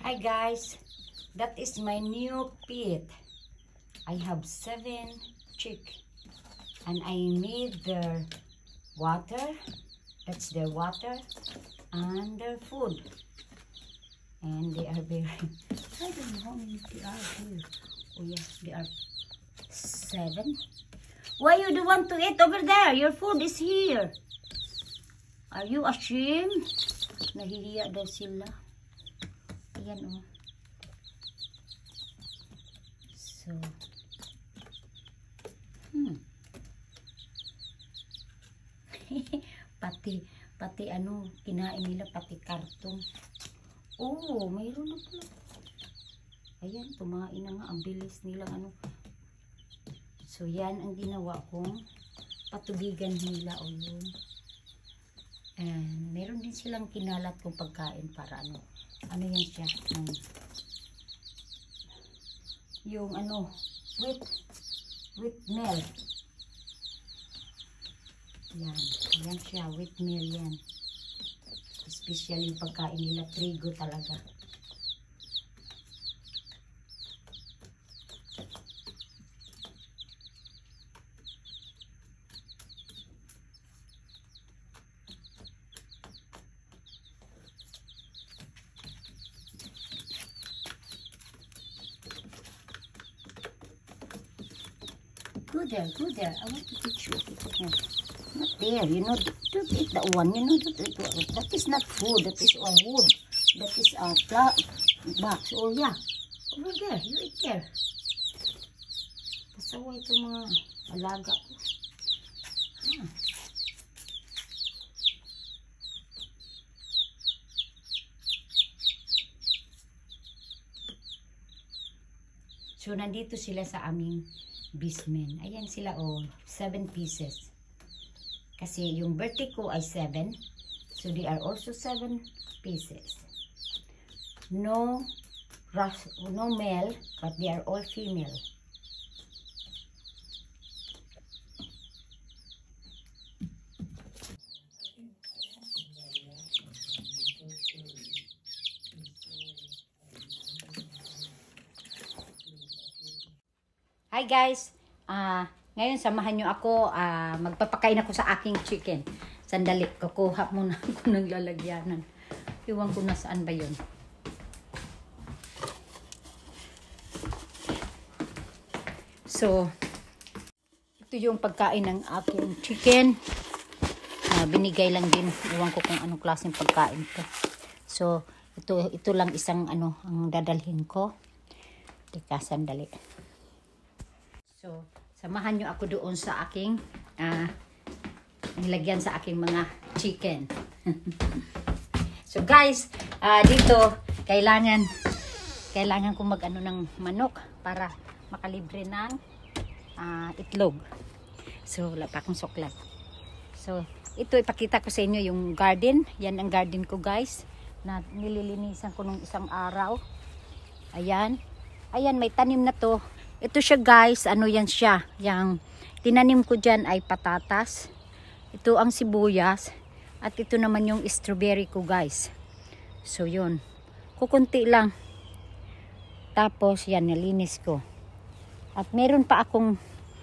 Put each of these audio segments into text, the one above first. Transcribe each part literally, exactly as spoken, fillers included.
Hi guys, that is my new pit. I have seven chick and I made their water, that's their water, and their food. And they are very, I don't know how many they are here. Oh yeah, they are seven. Why you don't want to eat over there? Your food is here. Are you ashamed? Nahihiya daw sila. Ayan oh. So, hmm. pati, pati ano, kinain nila pati karton. Oh, mayroon na pala. Ayan, tumain na nga. Ang bilis nilang ano. So, yan ang ginawa kong patubigan nila o yun. And, meron din silang kinalat kong pagkain para ano. Ano yan siya? Um, yung ano, with, with milk. Yan. Yan siya, with milk yan. Especially yung pagkain nila, trigo talaga. Go there, go there. I want to teach you. Yeah. Not there, you know, don't eat that one, you know, don't eat that one. That is not food, that is all wood. That is a uh, box. Oh yeah, over there, you eat there. Pasawa itong mga alaga ko. Ah. So, nandito sila sa aming basement. Ayan sila, oh, seven pieces. Kasi yung birthday ko ay seven. So, they are also seven pieces. No, no male, but they are all female. Hi guys! Ah... Uh, Ngayon, samahan nyo ako, uh, magpapakain ako sa aking chicken. Sandali, kukuha muna ako ng lalagyanan. Iwan ko na saan ba yun. So, ito yung pagkain ng aking chicken. Uh, binigay lang din. Iwan ko kung anong klaseng pagkain to. So, ito, ito lang isang ano, ang dadalhin ko. Teka, sandali. So, samahan nyo ako doon sa aking uh, nilagyan sa aking mga chicken. So guys, uh, dito kailangan kailangan kong mag-ano ng manok para makalibre ng uh, itlog. So wala pa akong suklat. So ito ipakita ko sa inyo yung garden. Yan ang garden ko guys na nililinisan ko nung isang araw. Ayan. Ayan, may tanim na to. Ito siya guys, ano yan siya, yung tinanim ko dyan ay patatas. Ito ang sibuyas. At ito naman yung strawberry ko guys. So yun, kukunti lang. Tapos yan, nalinis ko. At meron pa akong,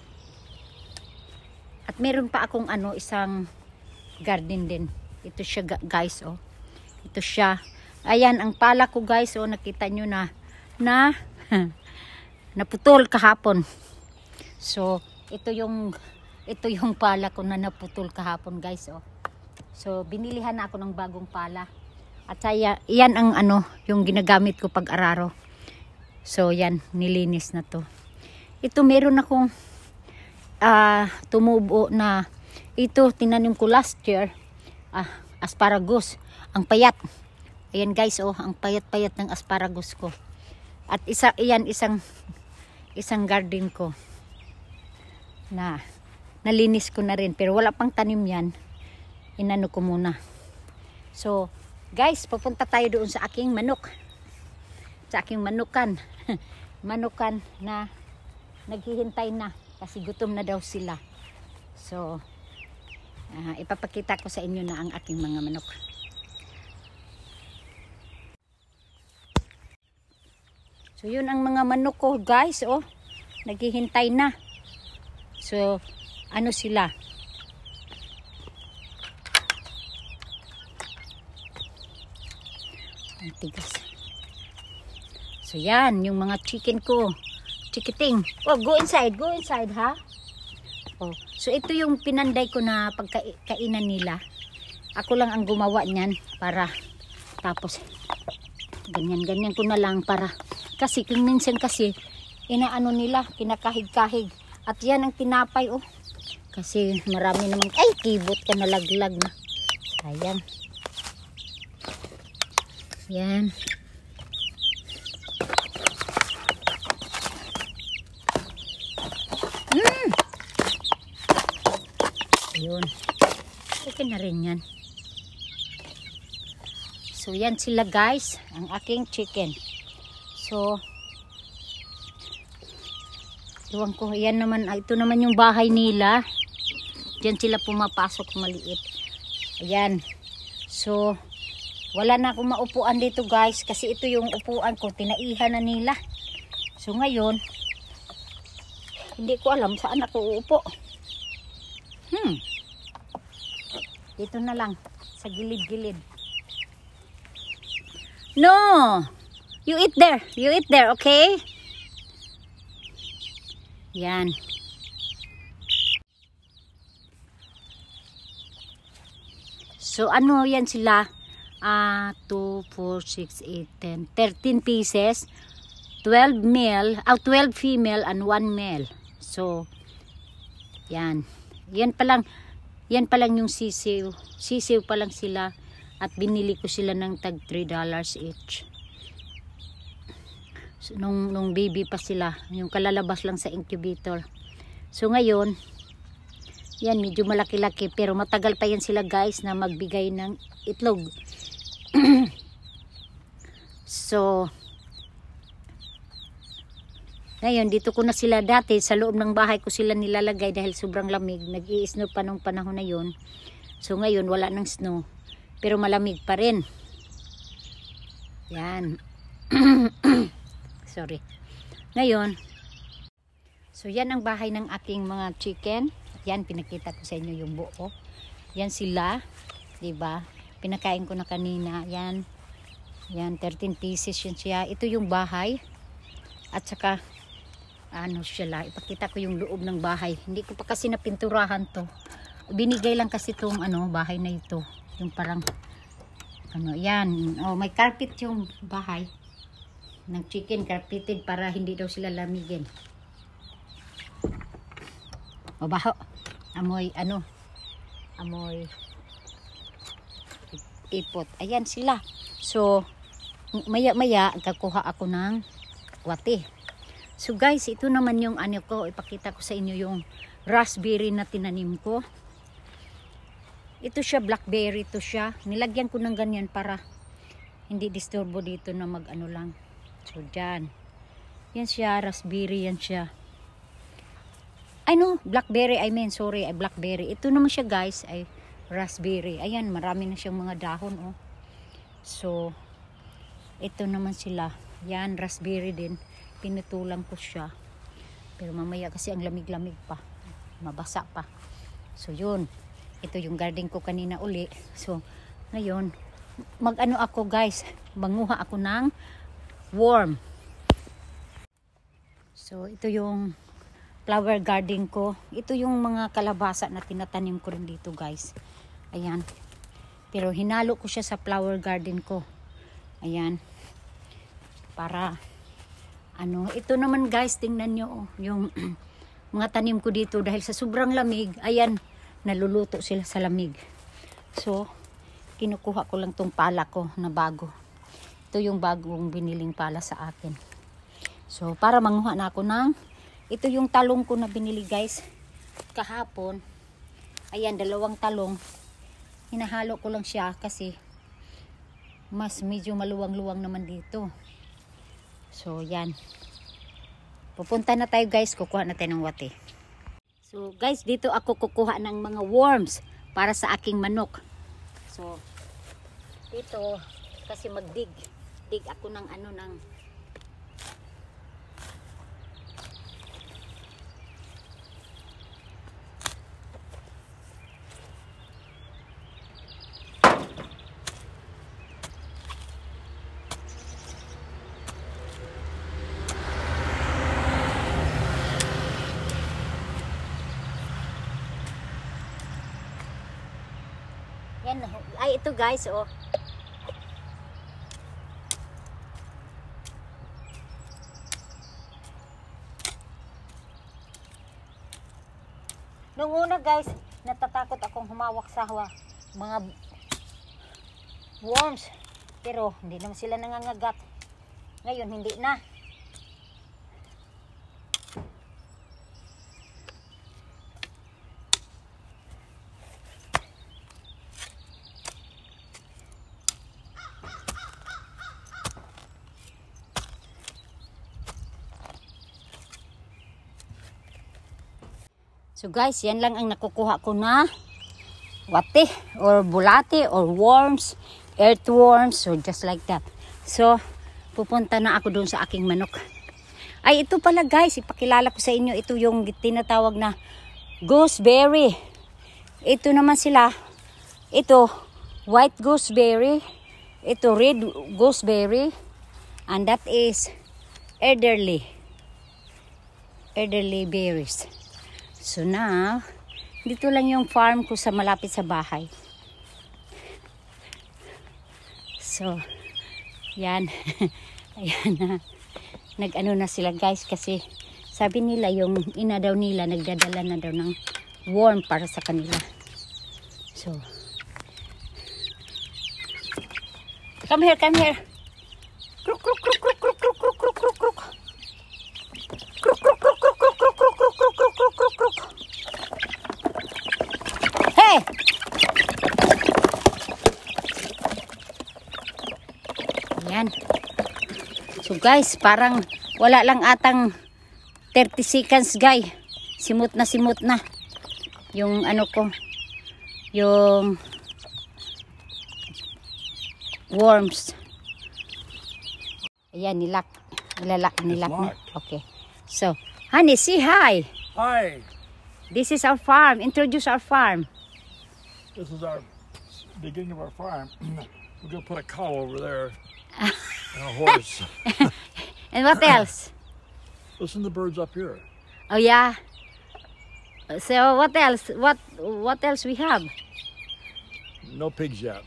at meron pa akong ano, isang garden din. Ito siya guys, oh. Ito siya. Ayan, ang pala ko guys, oh, nakita nyo na, na, naputol kahapon. So, ito yung ito yung pala ko na naputol kahapon, guys, oh. So, binilihan na ako ng bagong pala. At saya, yan ang ano, yung ginagamit ko pag araro. So, yan, nilinis na to. Ito meron akong uh, tumubo na ito tinanim ko last year, ah, asparagus. Ang payat. Ayan, guys, oh, ang payat-payat ng asparagus ko. At isa, iyan isang isang garden ko na nalinis ko na rin pero wala pang tanim yan, inano ko muna. So guys, pupunta tayo doon sa aking manok, sa aking manukan manukan na naghihintay na kasi gutom na daw sila. So uh, ipapakita ko sa inyo na ang aking mga manok. So yun ang mga manok ko guys, oh. Naghihintay na. So ano sila? Ang tigas. So yan, yung mga chicken ko. Chikiting. Oh, go inside, go inside ha. Oh, so ito yung pinanday ko na pagkainan nila. Ako lang ang gumawa niyan para tapos ganyan-ganyan ko na lang para kasi kung minsan kasi inaano nila, kinakahig-kahig. At yan ang tinapay oh. Kasi marami namang ay kibot ka nalaglag na. Sayang. Yan. Mm. Ayun. Okay na rin yan. So yan sila guys, ang aking chicken. So iwan ko, yan naman, ito naman yung bahay nila. Diyan sila pumapasok maliit. Ayan. So wala na akong maupuan dito guys kasi ito yung upuan ko, tinaihan na nila. So ngayon hindi ko alam saan ako uupo. Hmm. Dito na lang sa gilid-gilid. No. You eat there. You eat there, okay? Yan. So ano yan sila? Ah, uh, two, four, six, eight, ten, thirteen pieces, twelve male, ah, twelve female and one male. So, yan. Yan pa lang, yan pa lang yung sisiw. Sisiw pa lang sila at binili ko sila ng tag three dollars each. So, nung, nung baby pa sila, yung kalalabas lang sa incubator. So, ngayon, yan, medyo malaki-laki pero matagal pa yan sila guys na magbigay ng itlog. So ngayon dito ko na sila, dati sa loob ng bahay ko sila nilalagay dahil sobrang lamig, nag-i-snow pa nung panahon na yun. So ngayon wala nang snow pero malamig pa rin. Yan. Sorry. Ngayon, so yan ang bahay ng aking mga chicken. Yan, pinakita ko sa inyo yung buo. Yan sila, diba? Pinakain ko na kanina. Yan. Yan, thirteen pieces yun siya. Ito yung bahay. At saka, ano siya la. Ipakita ko yung loob ng bahay. Hindi ko pa kasi napinturahan to. Binigay lang kasi itong ano, bahay na ito. Yung parang, ano, yan. Oh, may carpet yung bahay. Ng chicken, carpeted para hindi daw sila lamigin. O, baho. Amoy, ano, amoy ipot. Ayan sila. So, maya-maya, kakuha ako ng wati. So, guys, ito naman yung ano ko. Ipakita ko sa inyo yung raspberry na tinanim ko. Ito siya, blackberry to siya. Nilagyan ko ng ganyan para hindi disturbo dito na mag-ano lang. So, dyan. Yan siya, raspberry yan siya. Ay no, blackberry, I mean, sorry, ay blackberry. Ito naman siya guys, ay raspberry. Ayan, marami na siyang mga dahon, oh. So, ito naman sila. Yan, raspberry din. Pinutulang ko siya. Pero mamaya kasi ang lamig-lamig pa. Mabasa pa. So, yun. Ito yung garden ko kanina uli. So, ngayon, mag-ano ako guys, manguha ako ng worm. So, ito yung flower garden ko. Ito yung mga kalabasa na tinatanim ko rin dito guys. Ayan. Pero hinalo ko siya sa flower garden ko. Ayan. Para ano, ito naman guys, tingnan nyo oh, yung mga tanim ko dito dahil sa sobrang lamig. Ayan, naluluto sila sa lamig. So, kinukuha ko lang tong pala ko na bago. Ito yung bagong biniling pala sa akin. So, para manguha na ako ng ito yung talong ko na binili guys kahapon. Ayan, dalawang talong. Hinahalo ko lang siya kasi mas medyo maluwang-luwang naman dito. So, yan. Pupunta na tayo guys. Kukuha na tayo ng wate. So, guys, dito ako kukuha ng mga worms para sa aking manok. So, dito kasi magdig. Dig ako ng ano ng Yan, ay ito guys, oh. Nung una guys, natatakot akong humawak sa hawa, mga worms. Pero hindi naman sila nangangagat. Ngayon hindi na. So guys, yan lang ang nakukuha ko na wate or bulate or worms, earthworms, so just like that. So, pupunta na ako doon sa aking manok. Ay, ito pala guys, ipakilala ko sa inyo, ito yung tinatawag na gooseberry. Ito naman sila, ito white gooseberry, ito red gooseberry, and that is elderly, elderly berries. So now, dito lang yung farm ko sa malapit sa bahay. So, yan. Ayan na. Nag-ano na sila guys kasi sabi nila yung ina daw nila nagdadala na daw ng worm para sa kanila. So, come here, come here. Kruk, kruk, kruk, kruk, kruk, kruk, kruk, kruk, kruk, kruk. Kruk, kruk, kruk, kruk, kruk, kruk, kruk, kruk, kruk, kruk, kruk, kruk, kruk. Hey! Ayan. So guys, parang wala lang atang thirty seconds guys. Simot na simot na. Yung ano ko, yung worms. Ayan, nilak. Nilalak, nilak na. Okay. So, honey, say hi. Hi. This is our farm. Introduce our farm. This is our beginning of our farm. We're going to put a cow over there and a horse. And what else? Listen to the birds up here. Oh yeah. So what else? What what else we have? No pigs yet.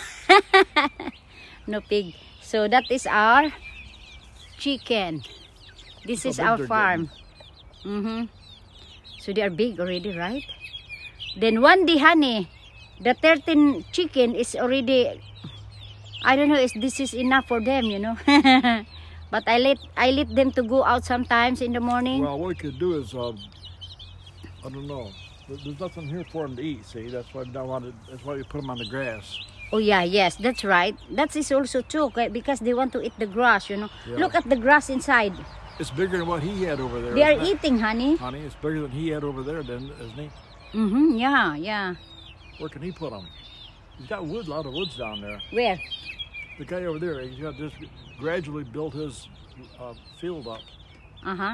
No pig. So that is our chicken. This Look is how our big they're farm. Mm-hmm. So they are big already, right? Then one day, honey, the thirteen chicken is already, I don't know if this is enough for them, you know. But I let I let them to go out sometimes in the morning. Well, what we could do is, um, I don't know. There's nothing here for them to eat. See, that's why I don't want to, that's why we put them on the grass. Oh yeah, yes, that's right. That is also true, okay, because they want to eat the grass, you know. Yeah. Look at the grass inside. It's bigger than what he had over there. They are isn't it? eating, honey. Honey, it's bigger than he had over there, then, isn't he? Mm-hmm. Yeah, yeah. Where can he put them? He's got wood, a lot of woods down there. Where? The guy over there, he's got just gradually built his uh, field up. Uh-huh.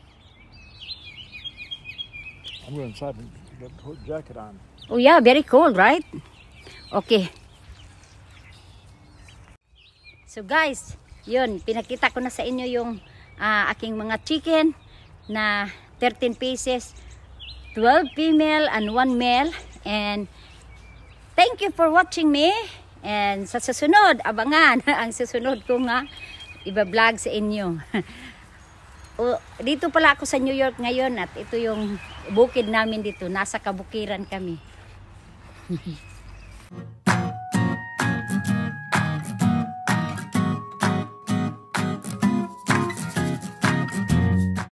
I'm going inside and get a jacket on. Oh yeah, very cold, right? Okay. So guys, yun, pinakita ko na sa inyo yung uh, aking mga chicken na thirteen pieces, twelve female and one male. And thank you for watching me. And sa susunod, abangan ang susunod ko nga iba-vlog sa inyo. O, dito pala ako sa New York ngayon at ito yung bukid namin dito. Nasa kabukiran kami.